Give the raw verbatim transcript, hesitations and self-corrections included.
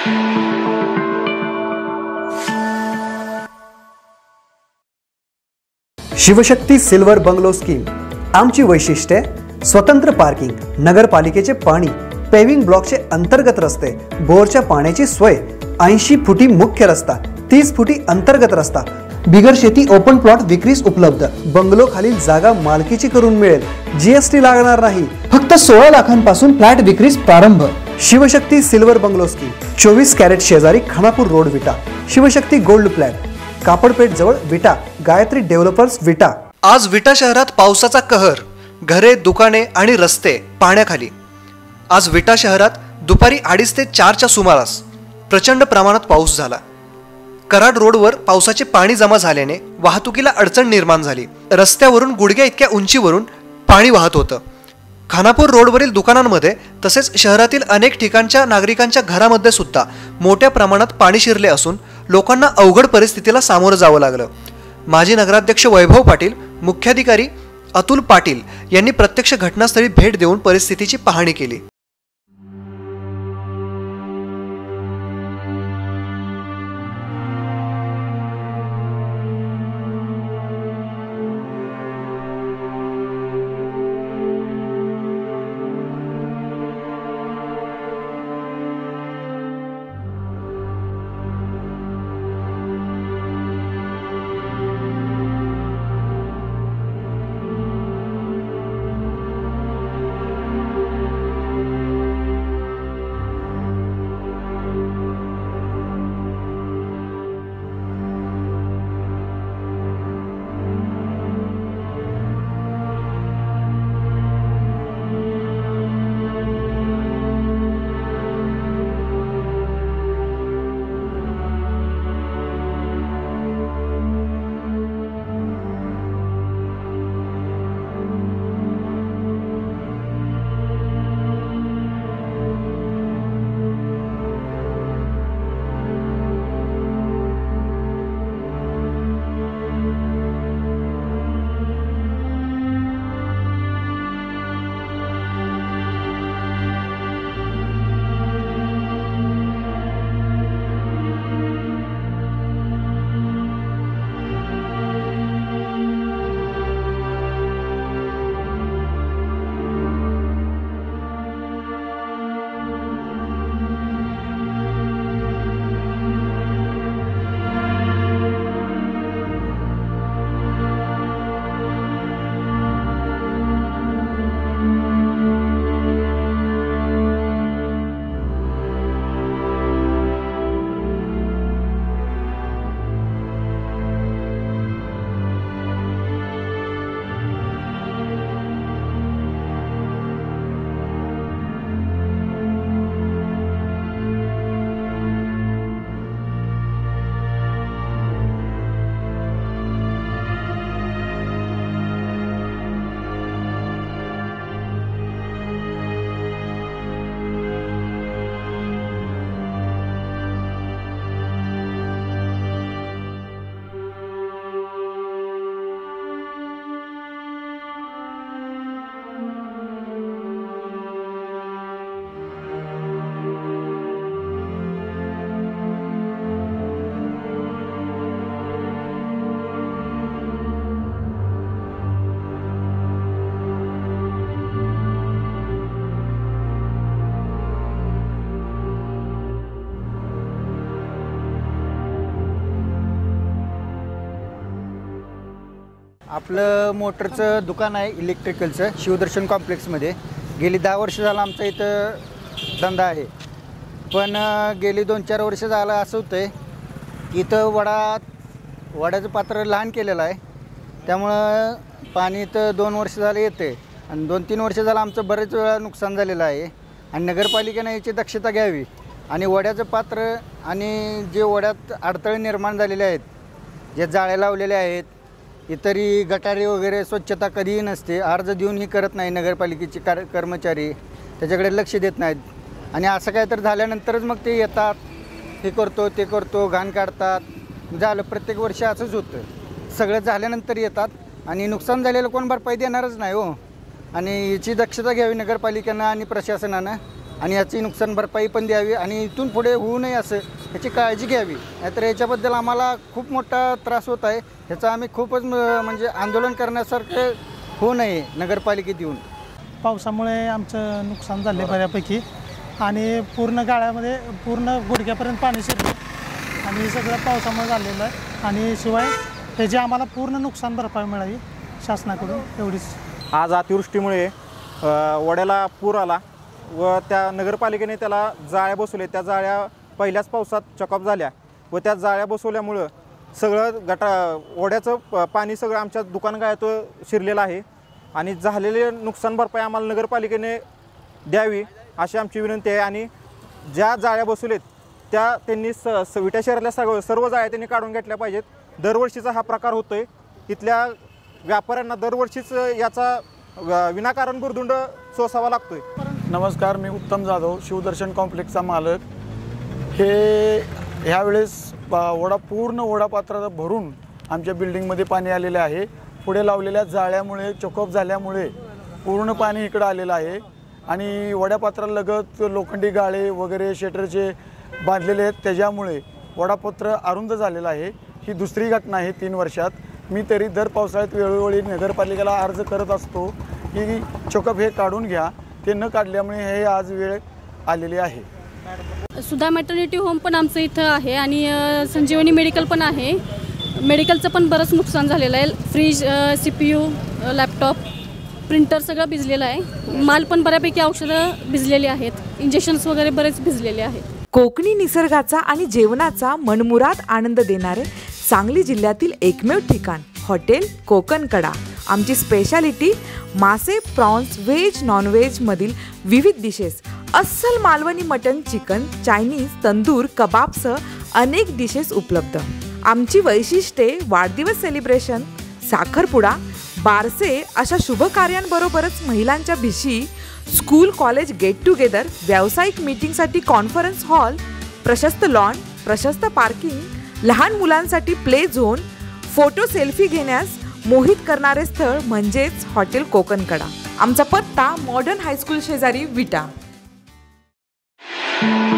Shivshakti silver bungalow scheme आमची वैशिष्ट्ये स्वतंत्र पार्किंग, नगरपालिकेचे पाणी, पेविंग ब्लॉकचे अंतर्गत रस्ते, बोरच्या पाण्याची सोय, ऐंशी फुटी मुख्य रस्ता, तीस फुटी अंतर्गत रस्ता, बिगर शेती ओपन प्लॉट विक्रीस उपलब्ध, बंगलो खालील जागा मालकीची करून मिळेल, जीएसटी लागणार नाही, फक्त सोळा लाखांपासून फ्लॅट विक्रीस प्रारंभ। शिवशक्ती सिल्वर बंगलो स्कीम चोवीस कॅरेट शेजारी खानापूर रोड विटा, शिवशक्ती गोल्ड फ्लॅट, कापडपेठ जवळ विटा, गायत्री डेव्हलपर्स विटा। आज विटा शहरात पावसाचा कहर, घरे, दुकाने आणि रस्ते पाण्याखाली। आज विटा शहरात दुपारी अडीच ते चारच्या सुमारास प्रचंड प्रमाणात पाऊस झाला। कराड रोडवर पावसाचे पाणी जमा झाल्याने वाहतुकीला अडचण निर्माण झाली। रस्त्यावरून गुडघ्या इतक्या उंचीवरून पाणी वाहत होतं। खानापूर रोडवरील दुकानांमध्ये तसेच शहरातील अनेक ठिकाणच्या नागरिकांच्या घरामध्ये सुद्धा मोठ्या प्रमाणात पाणी शिरले असून लोकांना अवघड परिस्थितीला सामोरं जावं लागलं। माजी नगराध्यक्ष वैभव पाटील, मुख्याधिकारी अतुल पाटील यांनी प्रत्यक्ष घटनास्थळी भेट देऊन परिस्थितीची पाहणी केली। आपलं मोटरचं दुकान आहे इलेक्ट्रिकलचं, शिवदर्शन कॉम्प्लेक्समध्ये। गेली दहा वर्ष झालं आमचा इथं धंदा आहे, पण गेली दोन चार वर्ष झालं असं होतं आहे की इथं वडा वड्याचं पात्र लहान केलेलं आहे, त्यामुळं पाणी इथं दोन वर्ष झालं येते आणि दोन तीन वर्ष झालं आमचं बरेच वेळा नुकसान झालेलं आहे। आणि नगरपालिकेने याची दक्षता घ्यावी आणि वड्याचं पात्र आणि जे वड्यात अडथळे निर्माण झालेले आहेत, जे जाळे लावलेले आहेत, इतरी गटारी वगैरे स्वच्छता कधीही नसते, अर्ज देऊनही करत नाही नगरपालिकेचे कार कर्मचारी, त्याच्याकडे लक्ष देत नाहीत। आणि असं काय तर झाल्यानंतरच मग ते येतात, हे करतो ते करतो, घाण काढतात। झालं प्रत्येक वर्षी असंच होतं, सगळं झाल्यानंतर येतात आणि नुकसान झालेलं कोण भरपाई देणारच नाही हो। आणि याची दक्षता घ्यावी नगरपालिकेनं आणि प्रशासनानं आणि याची नुकसान भरपाई पण द्यावी आणि इथून पुढे होऊ नये असं याची काळजी घ्यावी. नाहीतर याच्याबद्दल आम्हाला खूप मोठा त्रास होत आहे. ह्याचं आम्ही खूपच म्हणजे आंदोलन करण्यासारखं होऊ नये नगरपालिकेत येऊन. पावसामुळे आमचं नुकसान झाले बऱ्यापैकी आणि पूर्ण गाळ्यामध्ये पूर्ण गुडघ्यापर्यंत पाणी शिरलं आणि सगळं पावसामुळे झालेलं आहे. आणि शिवाय त्याची आम्हाला पूर्ण नुकसान भरपाई मिळावी शासनाकडून एवढीच. आज अतिवृष्टीमुळे वड्याला पूर आला व त्या नगरपालिकेने त्याला जाळ्या बसवल्या. त्या जाळ्या पहिल्याच पावसात चॉकअप झाल्या व त्या जाळ्या बसवल्यामुळं सगळं गटा ओढ्याचं पाणी सगळं आमच्या दुकानगाळ्यात शिरलेलं आहे आणि झालेले नुकसान भरपाई आम्हाला नगरपालिकेने द्यावी अशी आमची विनंती आहे. आणि ज्या जाळ्या बसवलेत त्या त्यांनी स स विटा शहरातल्या सगळं सर्व जाळ्या त्यांनी काढून घेतल्या पाहिजेत. दरवर्षीचा हा प्रकार होतो आहे. इथल्या व्यापाऱ्यांना दरवर्षीच याचा विनाकारण भुर्दंड सोसावा लागतोय. नमस्कार, मी उत्तम जाधव, शिवदर्शन कॉम्प्लेक्सचा मालक. हे ह्यावेळेस ओढा पूर्ण ओढापात्र भरून आमच्या बिल्डिंगमध्ये पाणी आलेले आहे. पुढे लावलेल्या जाळ्यामुळे चॉकअप झाल्यामुळे पूर्ण पाणी इकडं आलेलं आहे आणि वड्यापात्रालगत लोखंडी गाळे वगैरे शटरचे बांधलेले आहेत. त्याच्यामुळे वडापात्र अरुंद झालेलं आहे. ही दुसरी घटना आहे तीन वर्षात. मी तरी दर पावसाळ्यात वेळोवेळी नगरपालिकेला अर्ज करत असतो की चॉकअप हे काढून घ्या. ते न काढल्यामुळे हे आज वेळ आलेली आहे. सुधा मॅटर्निटी होम पण आमचं इथं आहे आणि संजीवनी मेडिकल पण आहे. मेडिकलचं पण बरंच नुकसान झालेलं आहे. Fridge, C P U, laptop, printer सगळं भिजलेलं आहे. माल पण बऱ्यापैकी औषधं भिजलेली आहेत. इंजेक्शन्स वगैरे बरेच भिजलेले आहेत. कोकणी निसर्गाचा आणि जेवणाचा मनमुराद आनंद देणारे सांगली जिल्ह्यातील एकमेव ठिकाण हॉटेल कोकणकडा. आमची स्पेशालिटी मासे, प्रॉन्स, व्हेज, नॉनव्हेज मधील विविध डिशेस, अस्सल Malvani mutton, chicken, Chinese, tandoor, कबाबसह अनेक डिशेस उपलब्ध. आमची वैशिष्ट्ये वाढदिवस सेलिब्रेशन, साखरपुडा, बारसे अशा शुभ कार्यांबरोबरच महिलांच्या भिशी, स्कूल कॉलेज गेट टुगेदर, व्यावसायिक मीटिंगसाठी कॉन्फरन्स हॉल, प्रशस्त लॉन, प्रशस्त पार्किंग, लहान मुलांसाठी प्ले झोन, फोटो सेल्फी घेण्यास मोहित करणारे स्थळ म्हणजेच हॉटेल कोकणकडा. आमचा पत्ता मॉडर्न हायस्कूल शेजारी विटा.